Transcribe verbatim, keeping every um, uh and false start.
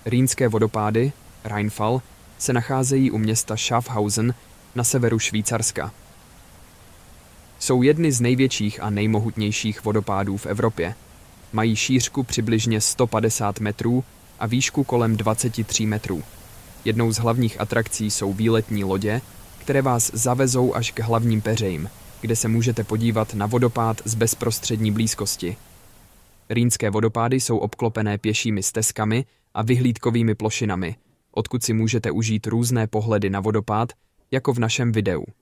Rýnské vodopády, Rheinfall, se nacházejí u města Schaffhausen na severu Švýcarska. Jsou jedny z největších a nejmohutnějších vodopádů v Evropě. Mají šířku přibližně sto padesát metrů a výšku kolem dvacet tři metrů. Jednou z hlavních atrakcí jsou výletní lodě, které vás zavezou až k hlavním peřejím, kde se můžete podívat na vodopád z bezprostřední blízkosti. Rýnské vodopády jsou obklopené pěšími stezkami a vyhlídkovými plošinami, odkud si můžete užít různé pohledy na vodopád, jako v našem videu.